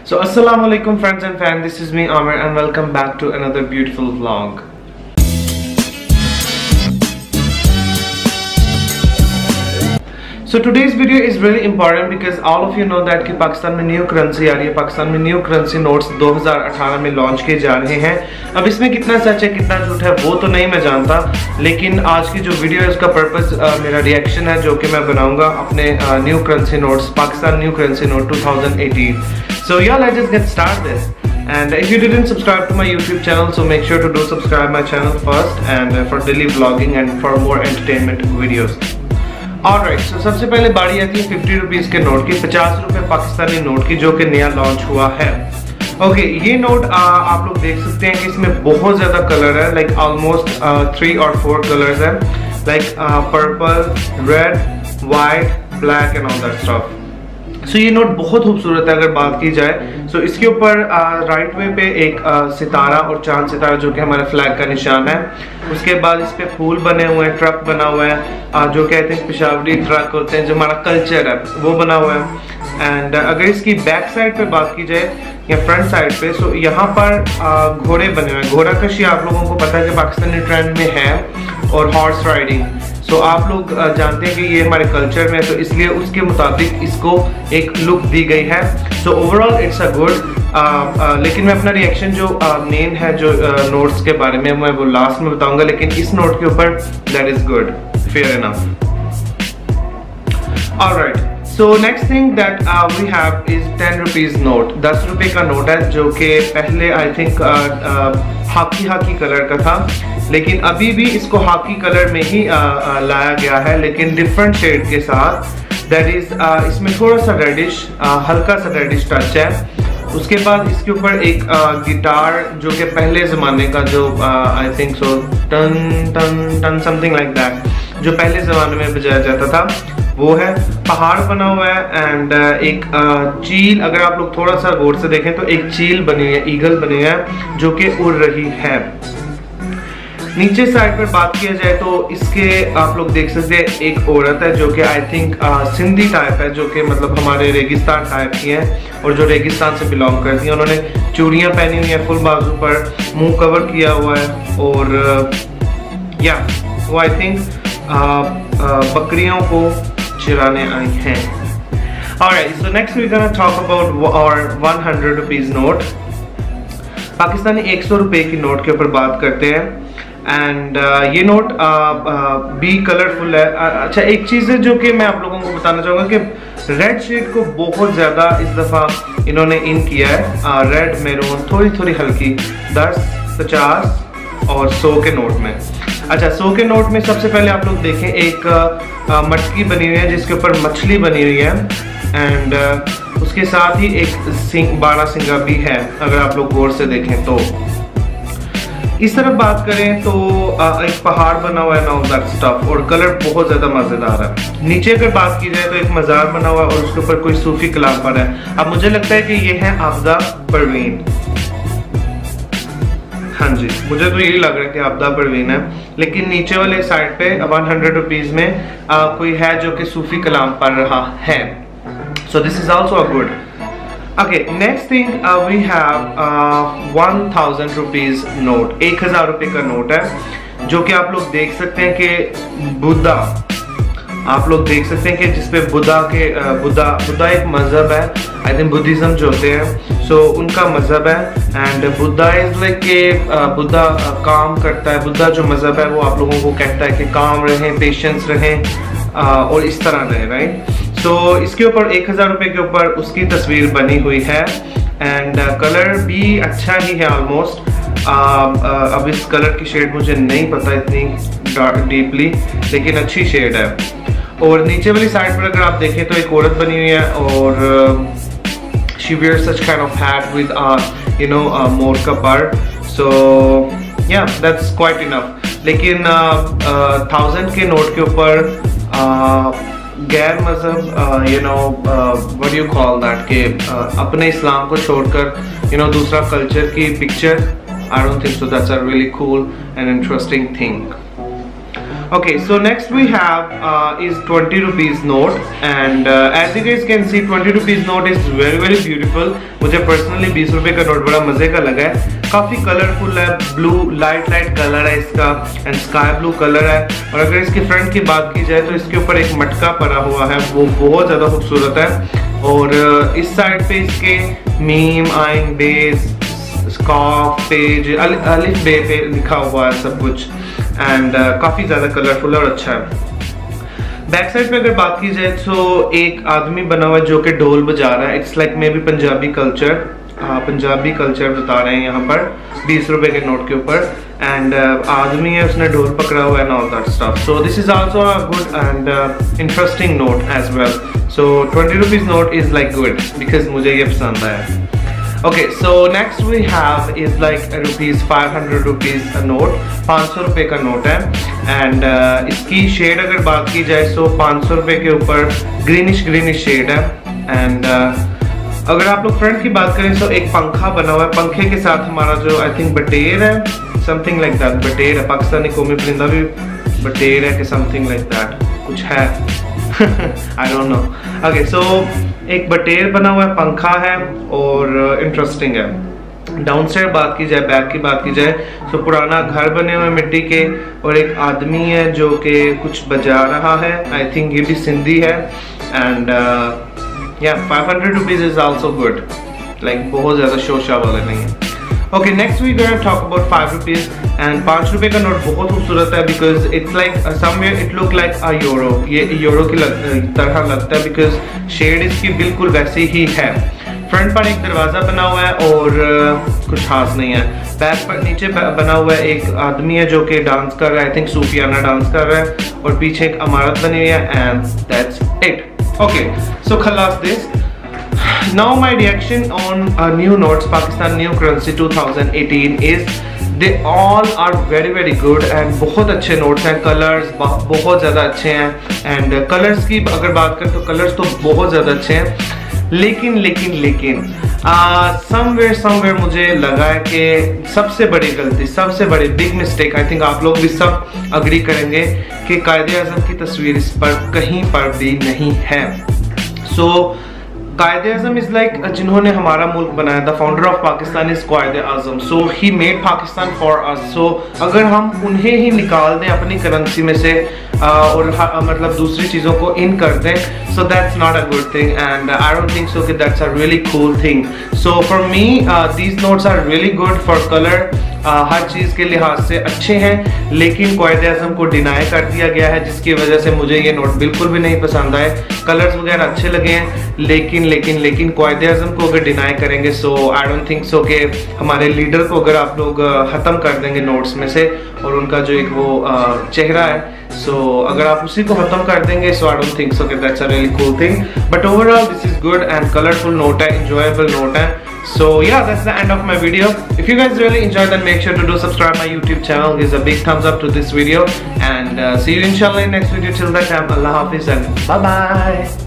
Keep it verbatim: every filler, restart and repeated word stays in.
So assalamu alaikum friends and fans, this is me Amir and welcome back to another beautiful vlog. So today's video is really important because all of you know that कि पाकिस्तान में new currency आ रही है। पाकिस्तान में new currency notes दो हज़ार अठारह में launch किए जा रहे हैं। अब इसमें कितना सच है कितना झूठ है वो तो नहीं मैं जानता, लेकिन आज की जो वीडियो है उसका पर्पस मेरा रिएक्शन है जो कि मैं बनाऊंगा अपने new currency notes, Pakistan new currency note two thousand eighteen. So yeah, let's just get started. And if you didn't subscribe to my YouTube channel, so make sure to do subscribe my channel first, and uh, for daily vlogging and for more entertainment videos. Alright, so सबसे पहले बारी आती है fifty rupees के note की, पचास रुपए Pakistani note की जो कि नया लॉन्च हुआ है। ओके okay, ये नोट आ, आप लोग देख सकते हैं कि इसमें बहुत ज़्यादा कलर है, लाइक ऑलमोस्ट थ्री और फोर कलर्स हैं, like purple, red, white, black and all that stuff. So ये नोट बहुत खूबसूरत है अगर बात की जाए। सो so, इसके ऊपर राइट वे पे एक आ, सितारा और चांद सितारा जो कि हमारे फ्लैग का निशान है। उसके बाद इस पे फूल बने हुए हैं, ट्रक बना हुआ है आ, जो कहते हैं पेशावरी ट्रक होते हैं, जो हमारा कल्चर है वो बना हुआ है। एंड अगर इसकी बैक साइड पे बात की जाए या फ्रंट साइड पे, सो यहाँ पर घोड़े बने हुए हैं। घोड़ा कशी आप लोगों को पता है कि पाकिस्तानी ट्रेंड में है, और हॉर्स राइडिंग। सो so, आप लोग जानते हैं कि ये हमारे कल्चर में है, तो इसलिए उसके मुताबिक इसको एक लुक दी गई है। So overall it's a good, लेकिन मैं अपना रिएक्शन जो मेन uh, है जो नोट्स uh, के बारे में मैं वो लास्ट में बताऊंगा, लेकिन इस नोट के ऊपर that is good, fair enough. Alright, so next thing that we have is ten rupees note. दस रुपए का नोट है जो कि पहले I think khaki khaki colour का था, लेकिन अभी भी इसको हाकी कलर में ही आ, आ, लाया गया है, लेकिन डिफरेंट शेड के साथ। दैट इज इसमें थोड़ा सा रेडिश, हल्का सा रेडिश टच है। उसके बाद इसके ऊपर एक गिटार जो कि पहले ज़माने का जो आई थिंक सो टन टन टन समथिंग लाइक दैट, जो पहले ज़माने में बजाया जाता था वो है। पहाड़ बना हुआ है एंड एक चील, अगर आप लोग थोड़ा सा गौर से देखें तो एक चील बनी हुई है, ईगल बनी है जो कि उड़ रही है। नीचे साइड पर बात किया जाए तो इसके आप लोग देख सकते हैं एक औरत है जो कि आई थिंक सिंधी टाइप है, जो कि मतलब हमारे रेगिस्तान टाइप की है और जो रेगिस्तान से बिलोंग करती हैं। उन्होंने चूड़ियाँ पहनी हुई हैं फुल बाजू पर, मुंह कवर किया हुआ है, और या वो आई थिंक बकरियों को चिराने आई हैं। Alright, so next we're gonna talk about our one hundred rupees note. Pakistani एक सौ रुपए की नोट के ऊपर बात करते हैं। एंड uh, ये नोट भी कलरफुल है। uh, अच्छा, एक चीज़ है जो कि मैं आप लोगों को बताना चाहूँगा कि रेड शेड को बहुत ज़्यादा इस दफ़ा इन्होंने इन किया है, रेड मैरून थोड़ी थोड़ी हल्की, दस, पचास और सौ के नोट में। अच्छा, सौ के नोट में सबसे पहले आप लोग देखें एक आ, मटकी बनी हुई है जिसके ऊपर मछली बनी हुई है, एंड उसके साथ ही एक सिंग, बारह सिंगा भी है अगर आप लोग गौर से देखें तो। इस तरफ बात करें तो आ, एक पहाड़ बना हुआ है, नाउ दैट स्टफ, और कलर बहुत ज़्यादा मज़ेदार है। नीचे अगर बात की जाए तो एक मज़ार बना हुआ है और उसके ऊपर कोई सूफी कलाम पर है। अब मुझे लगता है कि ये है आबदा परवीन। हाँ जी, मुझे तो यही लग रहा है कि आबदा परवीन है, लेकिन नीचे वाले साइड पे वन हंड्रेड रुपीज में आ, कोई है जो कि सूफी कलाम पढ़ रहा है। So this is also a good. Okay, next thing we have one thousand rupees note. एक हजार रुपये का नोट है जो कि आप लोग देख सकते हैं कि बुद्धा, आप लोग देख सकते हैं कि जिसपे बुद्धा के बुद्धा बुद्धा एक मजहब है, आई थिंक बुद्धिज्म जो होते हैं, सो so, उनका मजहब है। एंड बुद्धा इज लाइक के बुद्धा काम करता है, बुद्धा जो मजहब है वो आप लोगों को कहता है कि काम रहें, पेशेंस रहें और इस तरह रहें, राइट। सो so, इसके ऊपर एक हजार रुपये के ऊपर उसकी तस्वीर बनी हुई है, एंड कलर भी अच्छा ही है ऑलमोस्ट। अब इस कलर की शेड मुझे नहीं पता इतनी डीपली, लेकिन अच्छी शेड है। और नीचे वाली साइड पर अगर आप देखें तो एक औरत बनी हुई है, और she wear such kind of hat with you know मोर का पर। So yeah that's quite enough. लेकिन थाउजेंड uh, uh, के नोट के ऊपर uh, गैर मजहब you know what do you call that के uh, अपने इस्लाम को छोड़कर यू you नो know, दूसरा कल्चर की picture, I don't think so that's a really cool and interesting thing. Okay, so next we have uh, is twenty rupees note, and uh, as you guys can see twenty rupees note is very very beautiful. मुझे personally बीस रुपए का note बड़ा मजे का लगा है, काफी कलरफुल है, ब्लू लाइट लाइट कलर है इसका एंड स्काई ब्लू कलर है। और अगर इसकी फ्रंट की बात की जाए तो इसके ऊपर एक मटका पड़ा हुआ है, वो बहुत ज्यादा खूबसूरत है। और uh, इस साइड पे इसके मीम आइन बेस स्काफ पेज अलिफ बे पे लिखा हुआ है सब कुछ, एंड uh, काफ़ी ज़्यादा कलरफुल और अच्छा है। बैक साइड पे अगर बात की जाए तो एक आदमी बना हुआ है जो कि ढोल बजा रहा है। It's like maybe Punjabi culture, Punjabi culture बता रहे हैं यहाँ पर बीस रुपए के नोट के ऊपर, एंड uh, आदमी है उसने ढोल पकड़ा हुआ है and all that stuff. So this is also a good and interesting note as well. So twenty rupees note is like good because मुझे ये पसंद आया। Okay, so next we have is like a rupees five hundred rupees a note, पाँच सौ रुपए का note है, and uh, इसकी शेड अगर बात की जाए तो पाँच सौ रुपए के ऊपर ग्रीनिश ग्रीनिश शेड है। एंड uh, अगर आप लोग फ्रंट की बात करें तो एक पंखा बना हुआ है, पंखे के साथ हमारा जो आई थिंक बटेर है, समथिंग लाइक दैट, बटेर है, पाकिस्तानी कौमी परिंदा भी बटेर है कि समथिंग लाइक दैट कुछ है I don't know. Okay, so एक बटेर बना हुआ है, पंखा है और इंटरेस्टिंग uh, है। डाउनस्टेयर बात की जाए, बैक की बात की जाए तो पुराना घर बने हुए मिट्टी के, और एक आदमी है जो कि कुछ बजा रहा है, आई थिंक ये भी सिंधी है। And yeah five hundred rupees is also good, like बहुत ज़्यादा शोशा वाला नहीं है। Okay, next we gonna talk about five rupees, and पाँच रुपए का नोट बहुत खूबसूरत है because it's like somewhere it look like a euro, ये यूरो की लग, तरह लगता है बिकॉज शेड इसकी बिल्कुल वैसी ही है। फ्रंट पर एक दरवाज़ा बना हुआ है और uh, कुछ खास नहीं है। बैक पर नीचे बना हुआ है एक आदमी है जो कि डांस कर रहा है, आई थिंक सूफियाना डांस कर रहा है, और पीछे एक इमारत बनी हुई है, and that's it. Okay, so खलास this. Now my reaction on uh, new notes, Pakistan new currency twenty eighteen is they all are very very good and बहुत अच्छे नोट्स हैं, कलर्स बहुत ज़्यादा अच्छे हैं, एंड कलर्स की अगर बात करें तो कलर्स तो बहुत ज़्यादा अच्छे हैं। लेकिन लेकिन लेकिन समवेयर uh, समवेयर मुझे लगा है कि सबसे बड़ी गलती, सबसे बड़ी बिग मिस्टेक, आई थिंक आप लोग भी सब अग्री करेंगे कि कायदे आज़म की तस्वीर इस पर कहीं पर भी नहीं है। सो so, कायदे आज़म इज लाइक जिन्होंने हमारा मुल्क बनाया, the founder of Pakistan is Quaid-e Azam, so he made Pakistan for us. So अगर हम उन्हें ही निकाल दें अपनी करेंसी में से uh, और uh, मतलब दूसरी चीज़ों को इन कर दें, so that's not a good thing, and I don't think so कि that's a really cool thing. So for me these notes are really good for colour, हर चीज़ के लिहाज से अच्छे हैं, लेकिन कायदे आज़म को डिनाई कर दिया गया है जिसकी वजह से मुझे ये नोट बिल्कुल भी नहीं पसंद आए। कलर्स वगैरह अच्छे लगे हैं, लेकिन लेकिन लेकिन कायदे आज़म को अगर डिनाई करेंगे सो आई डोंट थिंक सो कि हमारे लीडर को अगर आप लोग ख़त्म कर देंगे नोट्स में से, और उनका जो एक वो चेहरा है, सो so, अगर आप उसी को खत्म कर देंगे सो आई डोंट थिंक सो कि that's a really cool thing. But overall this is good and colourful note है, enjoyable नोट है। So yeah, that's the end of my video. If you guys really enjoyed, then make sure to do subscribe my YouTube channel. Give a big thumbs up to this video, and uh, see you inshallah in next video. Till that time, Allah Hafiz and bye bye.